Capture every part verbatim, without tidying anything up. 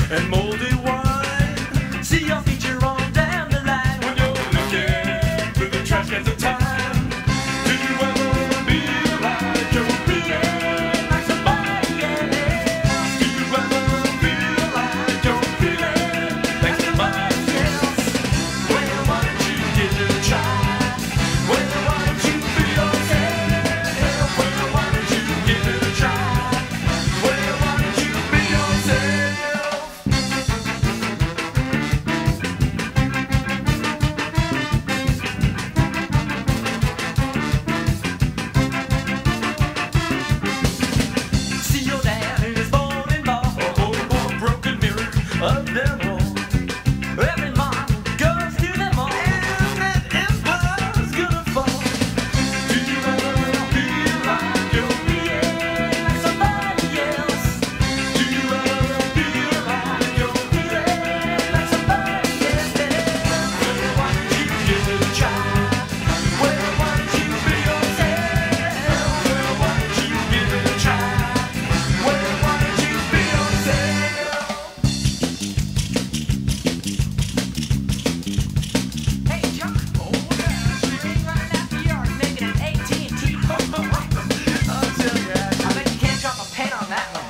and moldy wine. See your feature on down the line when you're looking through the trash cans of time. Do you ever feel like you're feeling like somebody else? Do you ever feel like you're feeling like somebody else? Well, why don't you give it a try? Well, why don't you be yourself? Well, why don't you give it a try? Well, why don't you be yourself? See your dad in his folding bar, oh, oh, broken mirror of them all. Every mom goes through them all, and that empire's gonna fall. Do you ever feel like you're feeling like somebody else? Do you ever feel like you're feeling like somebody else? Well, why don't you give it a try? Well, why don't you be yourself? Well, why don't you give it a try? Well, why don't you be yourself? Hey, Chuck. Oh, yeah. You're running out the yard making an A T and T. I'll tell you, I bet you can't drop a pen on that one.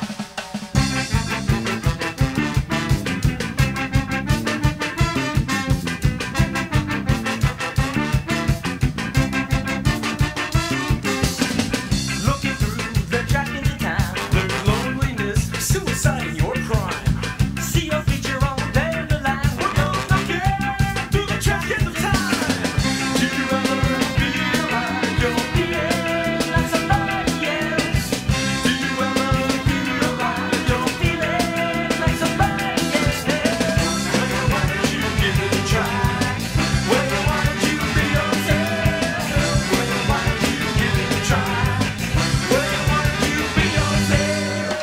looking through the trash in the time, there's loneliness, suicide, and your crime. See your feature on down the line. We're gonna looking through the trash in the time. Do you ever feel like you're feeling like somebody else? Do you ever feel like you're feeling like somebody else? Well, why don't you give it a try? Well, why don't you be yourself? Well, why don't you give it a try? Well, why don't you be yourself?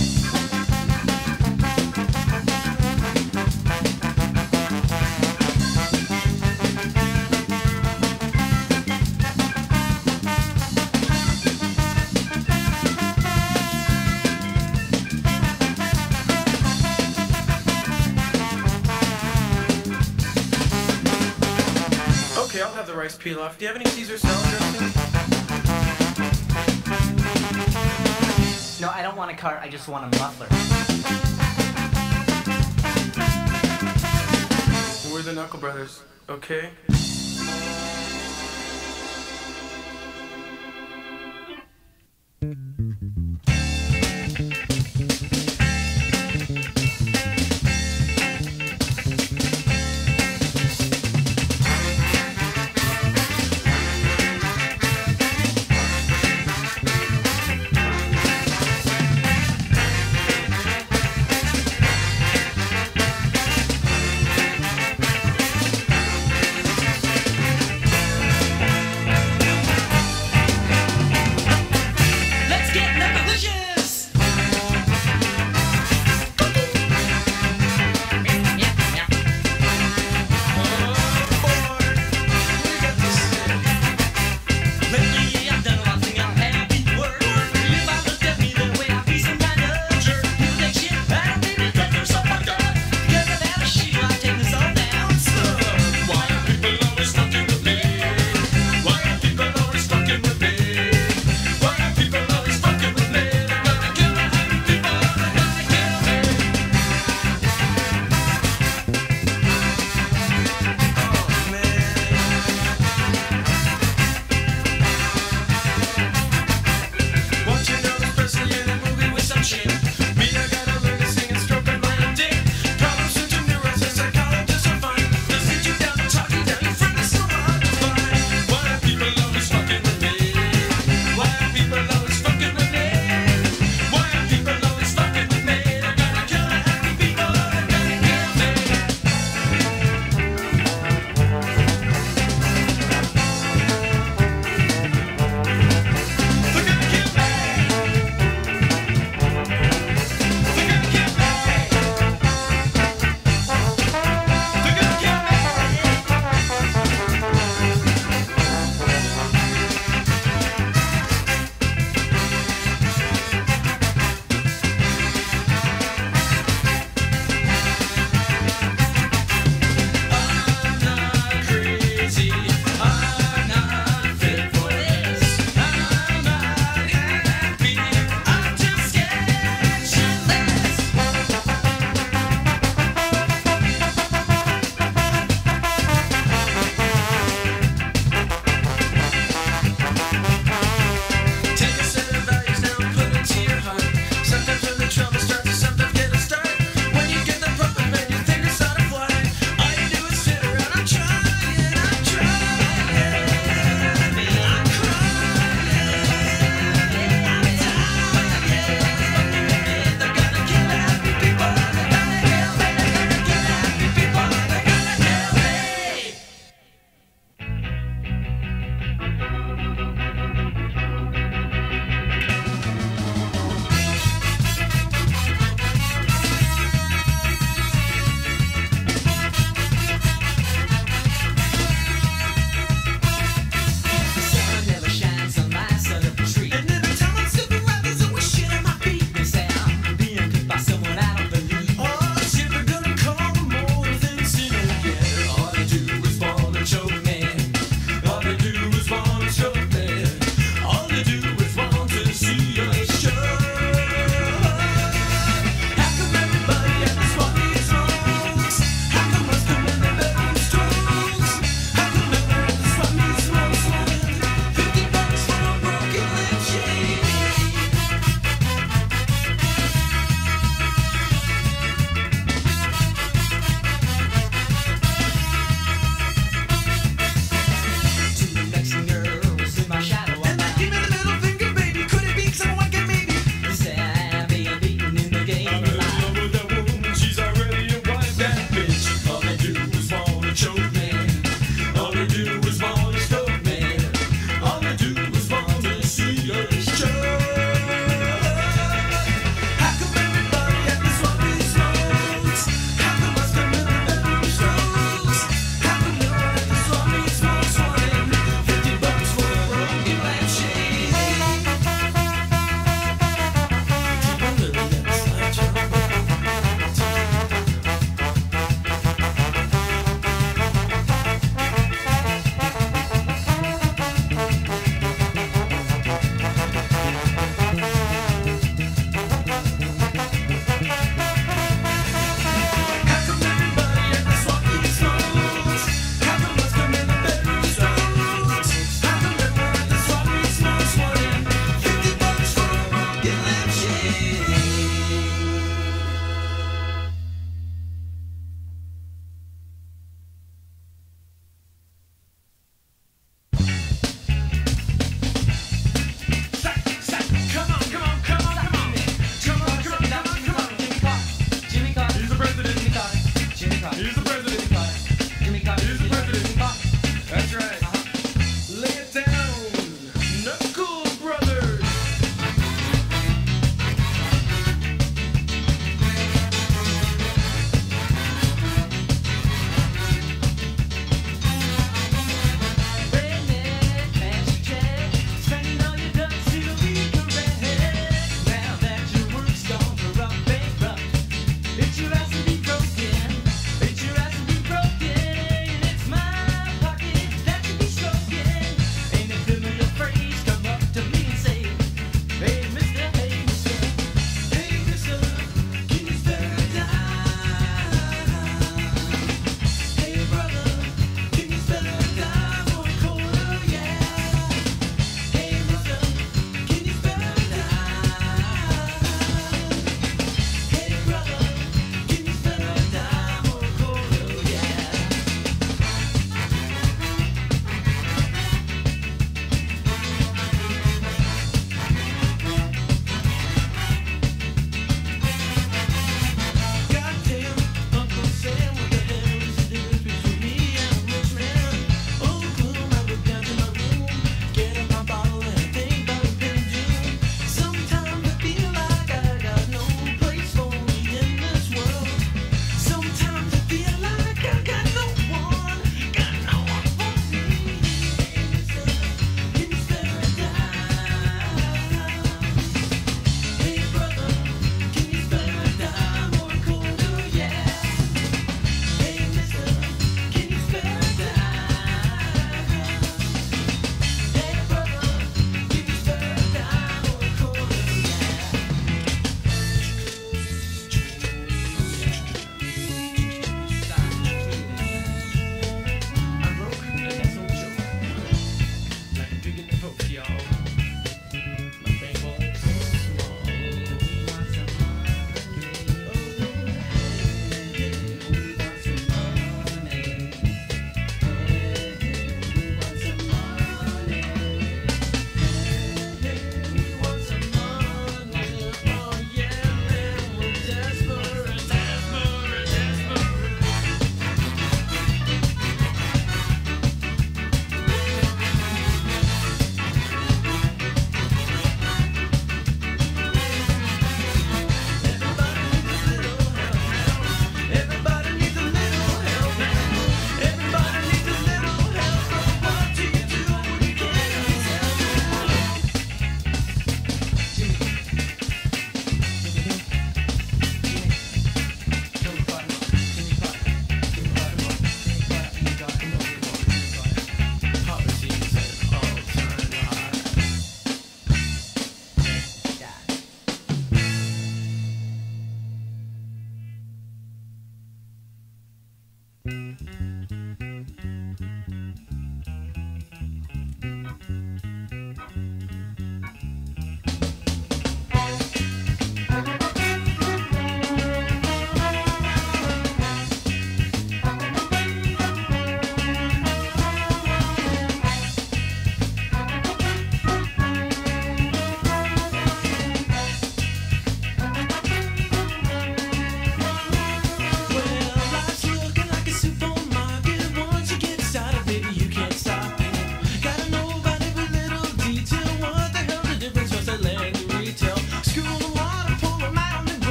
Okay, I'll have the rice pilaf. Do you have any Caesar salad dressing? No, I don't want a cart. I just want a muffler. We're the Knuckle Brothers, okay?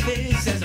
face as